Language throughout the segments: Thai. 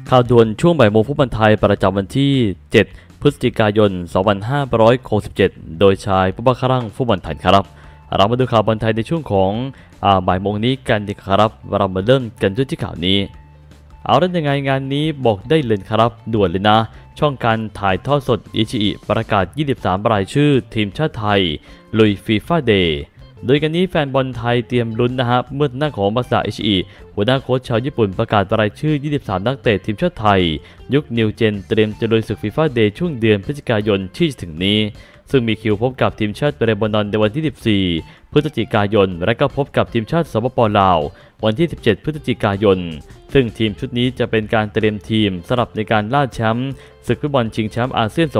ข่าวด่วนช่วงบ่ายโมงฟุตบอลไทยประจำวันที่ 7 พฤศจิกายน 2567 โดยชายผู้บังคับฟุตบอลไทยครับเรามาดูข่าวบอลไทยในช่วงของบ่ายโมงนี้กันดีครับเรามาเริ่มกันด้วยที่ข่าวนี้เอาแล้วยังไงงานนี้บอกได้เลยครับด่วนเลยนะช่องการถ่ายทอดสดอิชิอิประกาศ 23 รายชื่อทีมชาติไทยลุยฟีฟ่าเดย์โดยกันนี้แฟนบอลไทยเตรียมลุ้นนะครับเมื่อหน้าของมาซาอิชิอิหัวหน้าโค้ชชาวญี่ปุ่นประกาศรายชื่อ 23 นักเตะทีมชาติไทยยุคนิวเจนเตรียมจะลุยศึกฟีฟ่าเดย์ช่วงเดือนพฤศจิกายนที่จะถึงนี้ซึ่งมีคิวพบกับทีมชาติเลบานอนในวันที่ 14 พฤศจิกายนและก็พบกับทีมชาติสปป.ลาววันที่ 17 พฤศจิกายนซึ่งทีมชุดนี้จะเป็นการเตรียมทีมสำหรับในการล่าแชมป์ศึกฟุตบอลชิงแชมป์อาเซียน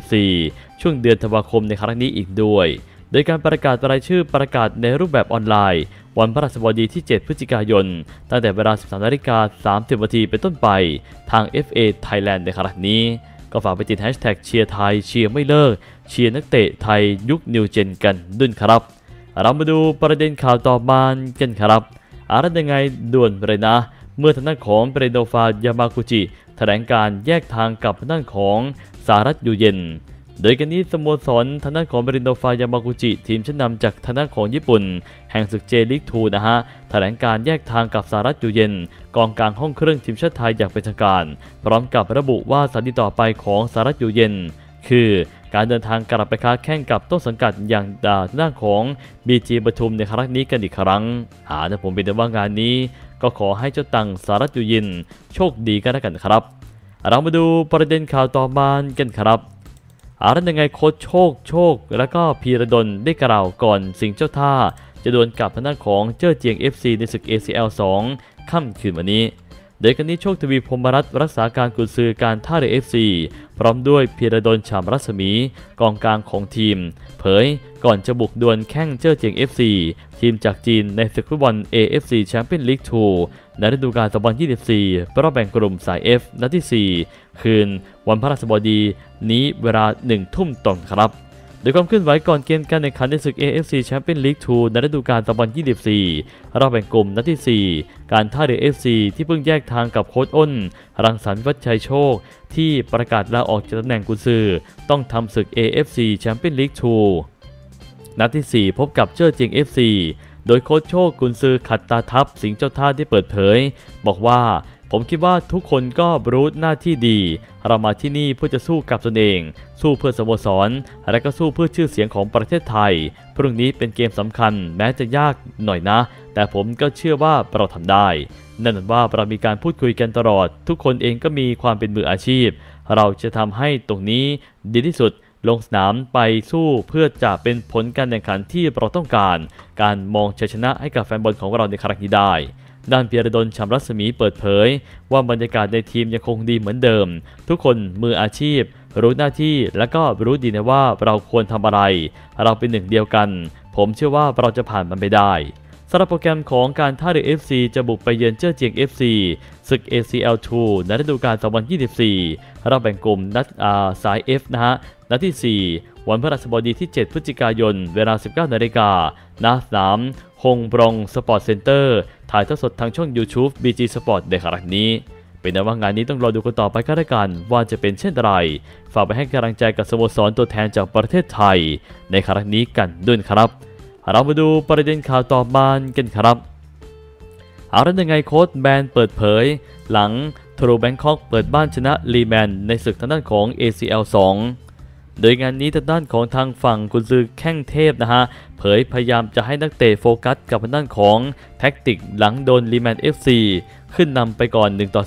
2024 ช่วงเดือนธันวาคมในครั้งนี้อีกด้วยโดยการประกาศรายชื่อประกาศในรูปแบบออนไลน์วันพฤหัสบดีที่ 7 พฤศจิกายนตั้งแต่เวลา 13:30 น.เป็นต้นไปทาง FA Thailand ในครั้งนี้ก็ฝากไปติดแฮชแท็กเชียร์ไทยเชียร์ไม่เลิกเชียร์นักเตะไทยยุคนิวเจนกันด้วยครับเรามาดูประเด็นข่าวต่อมากันครับอะไรยังไงด่วนเลยนะเมื่อทางด้านของเปเรโดฟายามากุจิแถลงการแยกทางกับทางด้านของสหรัฐอยู่เย็นโดยกันนี้สโมสรทางด้านของเปเรโดฟายามากุจิทีมชั้นนำจากทางด้านของญี่ปุ่นแห่งศึกเจลีก2นะฮะแถลงการแยกทางกับสหรัฐอยู่เย็นกองกลางห้องเครื่องทีมชาติไทยอย่างเป็นทางการพร้อมกับระบุว่าสัญญาต่อไปของสหรัฐอยู่เย็นคือการเดินทางกลับไปค้าแข่งกับต้นสังกัดอย่างด้านของ BG ปทุมในครั้งนี้กันอีกครั้งแต่ผมเป็นว่างานนี้ก็ขอให้เจ้าตังสหรัฐอยู่เย็นโชคดีกันแล้วกันครับเรามาดูประเด็นข่าวต่อมากันครับยังไงโค้ชโชคแล้วก็พีระดลได้กล่าวก่อนสิงห์เจ้าท่าจะดวลกับทางด้านของเจ้อเจียง FC ในศึก ACL 2 ค่ำคืนวันนี้โดยกันนี้โชคทวีพรหมรัตน์รักษาการกุนซือการท่าเรือ FC พร้อมด้วยพีระดลฉ่ำรัศมีกองกลางของทีมเผยก่อนจะบุกดวลแข่งเจ้อเจียง FC ทีมจากจีนในศึกฟุตบอล AFC Champions League 2 ในฤดูกาล 2024 รอบแบ่งกลุ่มสาย F นัดที่ 4 คืนวันพฤหัสบดีนี้เวลา 1 ทุ่มตรงครับโดยความเคลื่อนไหวก่อนเกมการแข่งขันในศึก AFC Champions League 2 ในฤดูกาล 2024 รอบแบ่งกลุ่มนัดที่ 4 การท่าเรือ FC ที่เพิ่งแยกทางกับโค้ชอ้นรังสรรค์วัชชัยโชคที่ประกาศลาออกจากตำแหน่งกุนซือต้องทำศึก AFC Champions League 2 นัดที่ 4 พบกับเจ้อเจียง FC โดยโค้ชโชคกุนซือขัดตาทัพสิงห์เจ้าท่าได้เปิดเผยบอกว่าผมคิดว่าทุกคนก็รู้หน้าที่ดีเรามาที่นี่เพื่อจะสู้กับตนเองสู้เพื่อสโมสรและก็สู้เพื่อชื่อเสียงของประเทศไทยพรุ่งนี้เป็นเกมสำคัญแม้จะยากหน่อยนะแต่ผมก็เชื่อว่าเราทำได้นั่นว่าเรามีการพูดคุยกันตลอดทุกคนเองก็มีความเป็นมืออาชีพเราจะทำให้ตรงนี้ดีที่สุดลงสนามไปสู้เพื่อจะเป็นผลการแข่งขันที่เราต้องการมองชัยชนะให้กับแฟนบอลของเราในครั้งนี้ได้ด้านพีระดลฉ่ำรัศมีเปิดเผยว่าบรรยากาศในทีมยังคงดีเหมือนเดิมทุกคนมืออาชีพรู้หน้าที่และก็รู้ดีนะว่าเราควรทำอะไรเราเป็นหนึ่งเดียวกันผมเชื่อว่าเราจะผ่านมันไปได้สำหรับโปรแกรมของการท่าเรือ FC จะบุกไปเยือนเจ้อเจียง FC ศึก ACL 2 ในฤดูกาล 2024 รอบแบ่งกลุ่มนัดสาย F นะฮะนัดที่ 4 วันพฤหัสบดีที่ 7 พฤศจิกายนเวลา 19 นาฬิกาณสนามฮงบรองสปอร์ตเซ็นเตอร์ถ่ายทอดสดทางช่อง YouTube BG Sport ในครั้งนี้เป็นแต่ว่างานนี้ต้องรอดูกันต่อไปก็แล้วกันว่าจะเป็นเช่นไรฝากไปให้กำลังใจกับสโมสรตัวแทนจากประเทศไทยในครั้งนี้กันด้วยครับเรามาดูประเด็นข่าวต่อมากันครับยังไงโค้ชแบนเปิดเผยหลังทรูแบงคอกเปิดบ้านชนะลีแมนในศึกทางด้านของ ACL 2 โดยงานนี้ทางด้านของทางฝั่งกุนซือแข้งเทพนะฮะเผยพยายามจะให้นักเตะโฟกัสกับทางด้านของแท็กติกหลังโดนลีแมน FC ขึ้นนำไปก่อน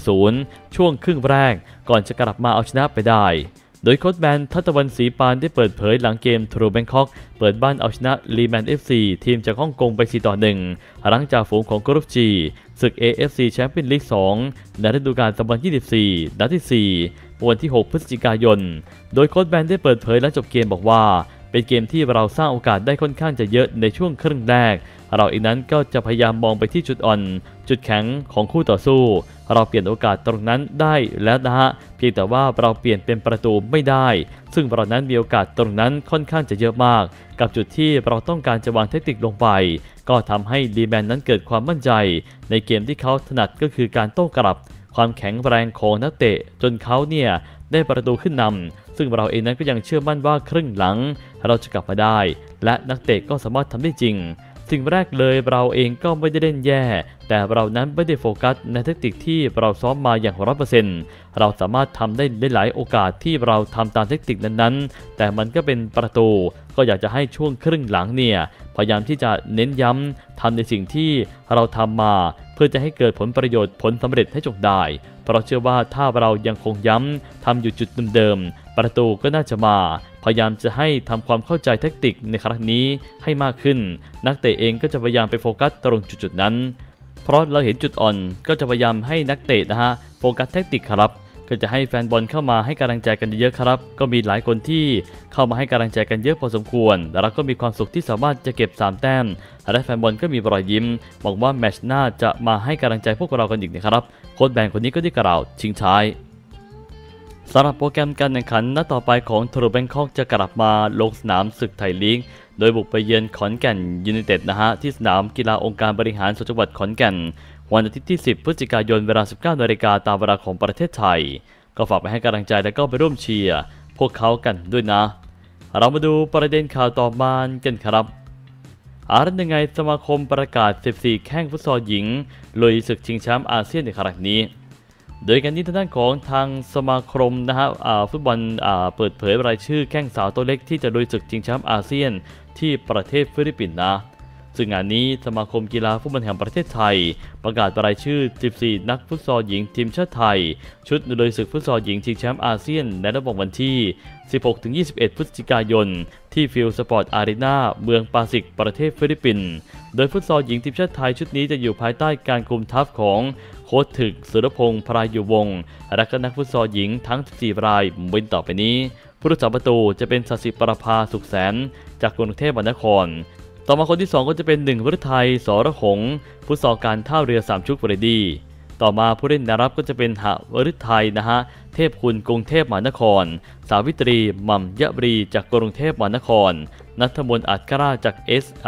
1-0 ช่วงครึ่งแรกก่อนจะกลับมาเอาชนะไปได้โดยโค้ชแบนทัตวันศรีปานได้เปิดเผยหลังเกมทรูแบงคอกเปิดบ้านเอาชนะลีแมน FC ทีมจากฮ่องกงไป 4-1 หลังจากฝูงของกรุ๊ป G ศึก AFC Champions League 2 ในฤดูกาล 2024 นัดที่ 4 วันที่ 6 พฤศจิกายนโดยโค้ชแบนได้เปิดเผยหลังจบเกมบอกว่าเป็นเกมที่เราสร้างโอกาสได้ค่อนข้างจะเยอะในช่วงครึ่งแรกเราเองนั้นก็จะพยายามมองไปที่จุดอ่อนจุดแข็งของคู่ต่อสู้เราเปลี่ยนโอกาสตรงนั้นได้แล้วนะฮะเพียงแต่ว่าเราเปลี่ยนเป็นประตูไม่ได้ซึ่งเรานั้นมีโอกาสตรงนั้นค่อนข้างจะเยอะมากกับจุดที่เราต้องการจะวางเทคนิคลงไปก็ทำให้ลีแมนนั้นเกิดความมั่นใจในเกมที่เขาถนัดก็คือการโต้กลับความแข็งแรงของนักเตะจนเขาเนี่ยได้ประตูขึ้นนำซึ่งเราเองนั้นก็ยังเชื่อมั่นว่าครึ่งหลังเราจะกลับมาได้และนักเตะก็สามารถทำได้จริงสิ่งแรกเลยเราเองก็ไม่ได้เล่นแย่แต่เรานั้นไม่ได้โฟกัสในเทคนิคที่เราซ้อมมาอย่าง 100% เราสามารถทำได้หลายโอกาสที่เราทำตามเทคนิคนั้นๆแต่มันก็เป็นประตูก็อยากจะให้ช่วงครึ่งหลังเนี่ยพยายามที่จะเน้นย้ำทำในสิ่งที่เราทำมาเพื่อจะให้เกิดผลประโยชน์ผลสำเร็จให้จงได้เพราะเชื่อว่าถ้าเรายังคงย้ำทำอยู่จุดเดิมๆประตูก็น่าจะมาพยายามจะให้ทำความเข้าใจเทคนิคในครั้งนี้ให้มากขึ้นนักเตะเองก็จะพยายามไปโฟกัสตรงจุดนั้นเพราะเราเห็นจุดอ่อนก็จะพยายามให้นักเตะโฟกัสเทคนิคครับก็จะให้แฟนบอลเข้ามาให้กำลังใจกันเยอะครับก็มีหลายคนที่เข้ามาให้กำลังใจกันเยอะพอสมควรและเราก็มีความสุขที่สามารถจะเก็บ3แต้มและแฟนบอลก็มีรอยยิ้มบอกว่าแมตช์หน้าจะมาให้กำลังใจพวกเรากันอีกนะครับโค้ชแบนคนนี้ก็ได้กล่าวชิงท้ายสำหรับโปรแกรมการแข่งขันนัดต่อไปของทรูแบงคอกจะกลับมาลงสนามศึกไทยลีกโดยบุกไปเยือนขอนแก่นยูไนเต็ดที่สนามกีฬาองค์การบริหารส่วนจังหวัดขอนแก่นวันอาทิตย์ที่10พฤศจิกายนเวลา 19 นาฬิกาตามเวลาของประเทศไทยก็ฝากไปให้กำลังใจและก็ไปร่วมเชียร์พวกเขากันด้วยนะเรามาดูประเด็นข่าวต่อมากันครับยังไงสมาคมประกาศ14แข้งฟุตซอลหญิงลุยศึกชิงแชมป์อาเซียนในครั้งนี้โดยการนี้ทางด้านของทางสมาคมฟุตบอลเปิดเผยรายชื่อแข้งสาวตัวเล็กที่จะลุยศึกชิงแชมป์อาเซียนที่ประเทศฟิลิปปินส์ซึ่งงานนี้สมาคมกีฬาฟุตบอลแห่งประเทศไทยประกาศรายชื่อ14นักฟุตซอลหญิงทีมชาติไทยชุดลุยศึกฟุตซอลหญิงชิงแชมป์อาเซียนในระหว่างวันที่ 16-21 พฤศจิกายนที่ฟิลสปอร์ตอารีนาเมืองปาสิกประเทศฟิลิปปินส์โดยฟุตซอลหญิงทีมชาติไทยชุดนี้จะอยู่ภายใต้การคุมทัพของโค้ชถึกสุรพงษ์พรายุวงศ์และก็นักฟุตซอลหญิงทั้ง14รายเว้นต่อไปนี้ผู้รักษาประตูจะเป็นศศิประภาสุขแสนจากกรุงเทพมหานครต่อมาคนที่2ก็จะเป็น1 วฤทัยสรหงษ์ฟุตซอลการท่าเรือ3ชุกเรดี้ต่อมาผู้เล่นแนวรับก็จะเป็นหวฤทัยเทพคุณกรุงเทพมหานครสาวิตรีหม่ำยะบรีจากกรุงเทพมหานครณัฐมนต์อัจฉราจาก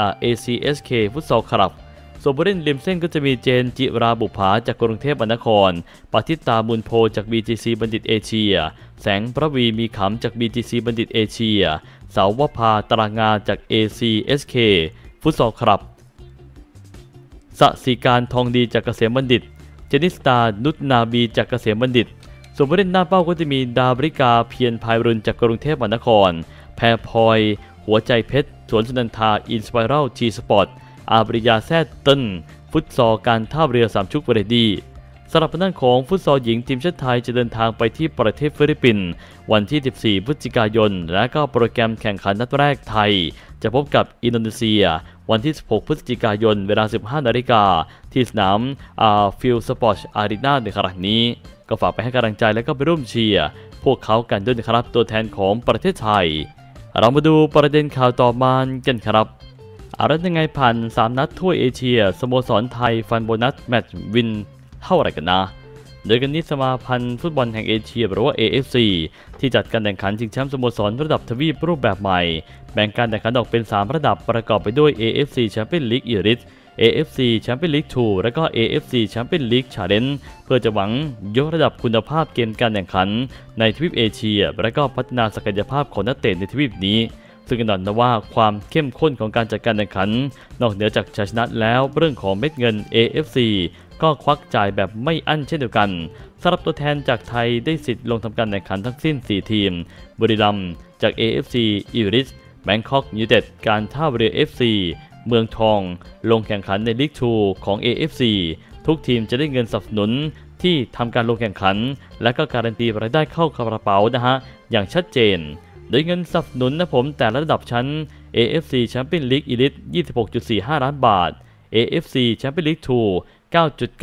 ACSK ฟุตซอลคลับส่วนผู้เล่นริมเส้นก็จะมีเจนจิราบุภาจากกรุงเทพมหานครปฏิตาบุญโพจาก BGC บัณฑิตเอเชียแสงพระวีมีขำจาก BGC บัณฑิตเอเชียเสาวภาตรางาจาก ACSK ฟุตซอลคลับสศิการทองดีจากเกษมบัณฑิตเจนิสตานุชนาบีจากเกษมบัณฑิตส่วนผู้เล่นหน้าเป้าก็จะมีดาบริกาเพียรพายรุนจากกรุงเทพมหานครแพรพลอยหัวใจเพชรสวนสุนันทาอินสไปรัลทีสปอร์ตอาบริยาแซดเติ้ลฟุตซอลการท่าเรือ3ชุกเรดี้สำหรับด้านของฟุตซอลหญิงทีมชาติไทยจะเดินทางไปที่ประเทศฟิลิปปินส์วันที่ 14 พฤศจิกายนและก็โปรแกรมแข่งขันนัดแรกไทยจะพบกับอินโดนีเซียวันที่ 16 พฤศจิกายนเวลา 15 นาฬิกาที่สนามฟิลสปอร์ตอารีนาในครั้งนี้ก็ฝากไปให้กำลังใจและก็ไปร่วมเชียร์พวกเขากันด้วยนะครับตัวแทนของประเทศไทยเรามาดูประเด็นข่าวต่อมากันครับยังไงผ่าน3นัดทั่วเอเชียสโมสรไทยฟันโบนัสแมตช์วินเท่าไหร่กันนะโดยกันนี้สมาพันธ์ฟุตบอลแห่งเอเชียหรือว่า AFC ที่จัดการแข่งขันชิงแชมป์สโมสรระดับทวีปรูปแบบใหม่แบ่งการแข่งขันออกเป็น3ระดับประกอบไปด้วย AFC Champions League Elite AFC Champions League 2 และก็ AFC Champions League Challenge เพื่อจะหวังยกระดับคุณภาพเกมการแข่งขันในทวีปเอเชียและก็พัฒนาศักยภาพของนักเตะในทวีปนี้ซึ่งแน่นอนว่าความเข้มข้นของการจัดการแข่งขันนอกเหนือจากชัยชนะแล้วเรื่องของเม็ดเงิน AFC ก็ควักจ่ายแบบไม่อั้นเช่นเดียวกันสำหรับตัวแทนจากไทยได้สิทธิ์ลงทำการแข่งขันทั้งสิ้น4ทีมบุรีรัมย์จาก AFC Iris แบงคอกยูไนเต็ดการท่าเรือ FC เมืองทองลงแข่งขันในลีก 2 ของ AFC ทุกทีมจะได้เงินสนับสนุนที่ทำการลงแข่งขันและก็การันตีรายได้เข้ากระเป๋าอย่างชัดเจนโดยเงินสนับสนุนผมแต่ละระดับชั้น AFC Champions League Elite 26.45 ล้านบาท AFC Champions League 2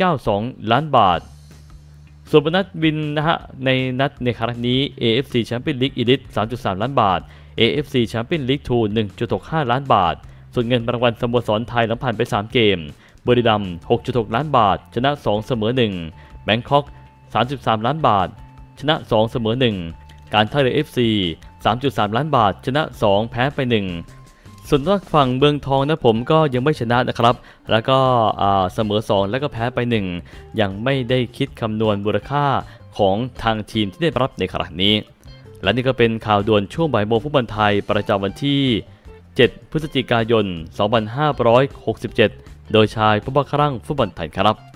9.92 ล้านบาทส่วนโบนัสวินในนัดในครั้งนี้ AFC Champions League Elite 3.3 ล้านบาท AFC Champions League 2 1.65 ล้านบาทส่วนเงินรางวัลสโมสรไทยหลังผ่านไป3เกมบุรีรัมย์ 6.6 ล้านบาทชนะ2เสมอ1แบงคอก 3.3 ล้านบาทชนะ2เสมอ1การท่าเรือ FC 3.3 ล้านบาทชนะ2แพ้ไป1 ส่วนฝั่งเมืองทองนะผมก็ยังไม่ชนะนะครับแล้วก็เสมอ2แล้วก็แพ้ไป1ยังไม่ได้คิดคำนวณมูลค่าของทางทีมที่ได้รับในขณะนี้และนี่ก็เป็นข่าวด่วนช่วงบ่ายโมงฟุตบอลไทยประจำวันที่7 พฤศจิกายน 2567 โดยชายผู้บังคับฟุตบอลไทยครับ